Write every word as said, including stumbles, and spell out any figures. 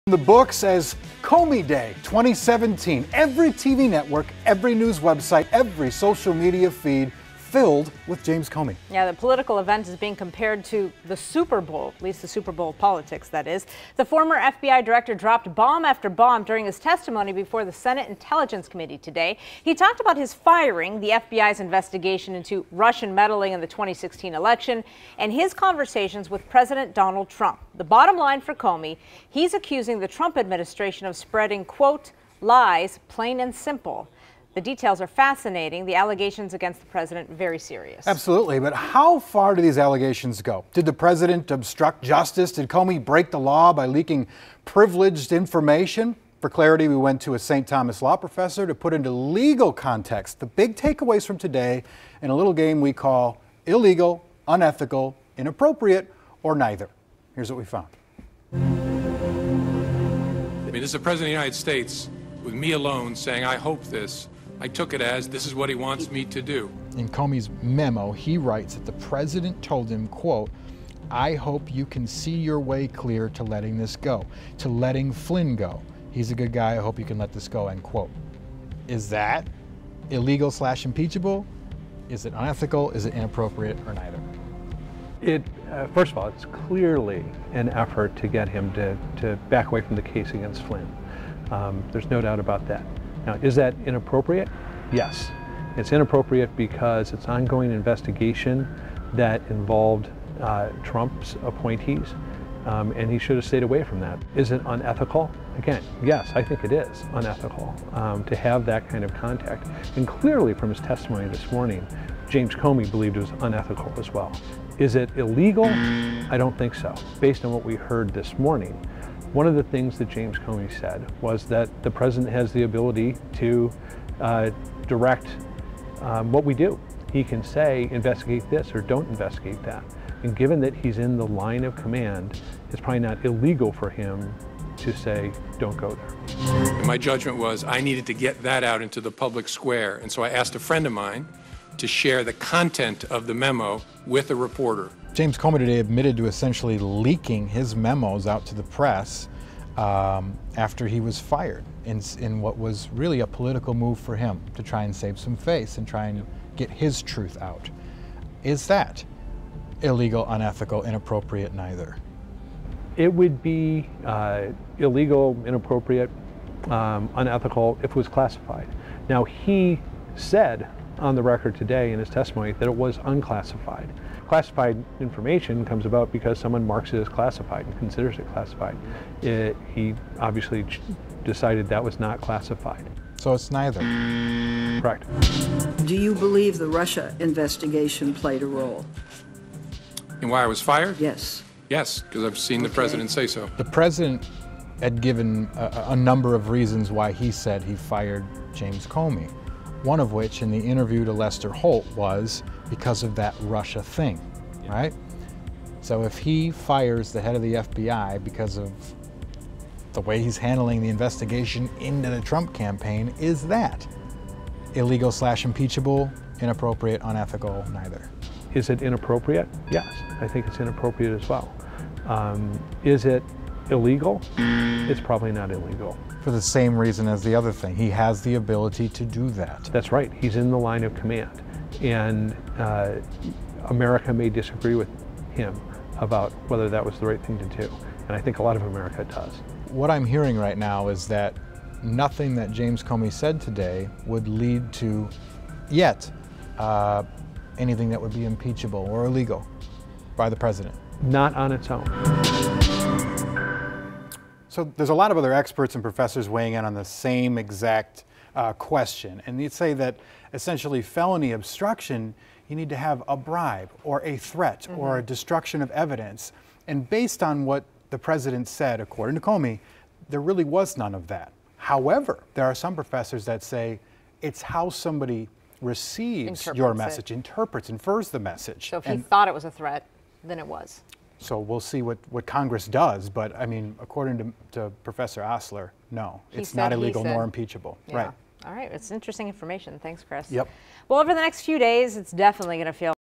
The book says Comey Day twenty seventeen. Every T V network, every news website, every social media feed filled with James Comey. Yeah, the political event is being compared to the Super Bowl, at least the Super Bowl politics, that is. The former F B I director dropped bomb after bomb during his testimony before the Senate Intelligence Committee today. He talked about his firing, the F B I's investigation into Russian meddling in the twenty sixteen election, and his conversations with President Donald Trump. The bottom line for Comey, he's accusing the Trump administration of spreading, quote, lies, plain and simple. The details are fascinating. The allegations against the president very serious. Absolutely, but how far do these allegations go? Did the president obstruct justice? Did Comey break the law by leaking privileged information? For clarity, we went to a Saint Thomas law professor to put into legal context the big takeaways from today in a little game we call illegal, unethical, inappropriate, or neither. Here's what we found. I mean, this is the President of the United States with me alone saying, I hope this. I took it as this is what he wants me to do. In Comey's memo, he writes that the president told him, quote, I hope you can see your way clear to letting this go, to letting Flynn go. He's a good guy. I hope you can let this go, end quote. Is that illegal slash impeachable? Is it unethical? Is it inappropriate, or neither? It, uh, first of all, it's clearly an effort to get him to, to back away from the case against Flynn. Um, there's no doubt about that. Now, is that inappropriate? Yes. It's inappropriate because it's ongoing investigation that involved uh, Trump's appointees, um, and he should have stayed away from that. Is it unethical? Again, yes, I think it is unethical um, to have that kind of contact. And clearly from his testimony this morning, James Comey believed it was unethical as well. Is it illegal? I don't think so. Based on what we heard this morning, one of the things that James Comey said was that the president has the ability to uh, direct um, what we do. He can say, investigate this or don't investigate that. And given that he's in the line of command, it's probably not illegal for him to say, don't go there. And my judgment was I needed to get that out into the public square. And so I asked a friend of mine to share the content of the memo with a reporter. James Comey today admitted to essentially leaking his memos out to the press um, after he was fired in, in what was really a political move for him to try and save some face and try and get his truth out. Is that illegal, unethical, inappropriate, neither? It would be uh, illegal, inappropriate, um, unethical if it was classified. Now, he said on the record today in his testimony that it was unclassified. Classified information comes about because someone marks it as classified and considers it classified. It, he obviously decided that was not classified. So it's neither. Correct. Do you believe the Russia investigation played a role? And why I was fired? Yes. Yes, because I've seen Okay. the president say so. The president had given a, a number of reasons why he said he fired James Comey. One of which in the interview to Lester Holt was because of that Russia thing, right? So if he fires the head of the F B I because of the way he's handling the investigation into the Trump campaign, is that illegal slash impeachable, inappropriate, unethical, neither? Is it inappropriate? Yes, I think it's inappropriate as well. Um, is it illegal? It's probably not illegal. For the same reason as the other thing, he has the ability to do that. That's right, he's in the line of command. And uh, America may disagree with him about whether that was the right thing to do. And I think a lot of America does. What I'm hearing right now is that nothing that James Comey said today would lead to, yet, uh, anything that would be impeachable or illegal by the president. Not on its own. So there's a lot of other experts and professors weighing in on the same exact uh, question. And they'd say that essentially felony obstruction, you need to have a bribe or a threat mm-hmm. or a destruction of evidence. And based on what the president said, according to Comey, there really was none of that. However, there are some professors that say it's how somebody receives Interprets your message, it. interprets, infers the message. So if he and thought it was a threat, then it was. So we'll see what, what Congress does, but I mean, according to, to Professor Osler, no, He it's said, not he illegal said. nor impeachable. Yeah. Right. All right, it's interesting information. Thanks, Chris. Yep. Well, over the next few days, it's definitely going to feel